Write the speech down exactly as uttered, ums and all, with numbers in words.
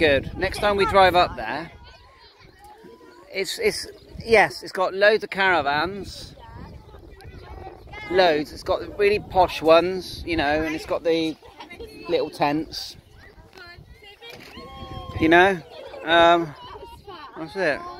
good. Next time we drive up there, it's it's yes, it's got loads of caravans, loads. It's got the really posh ones, you know, and it's got the little tents, you know. Um, that's it.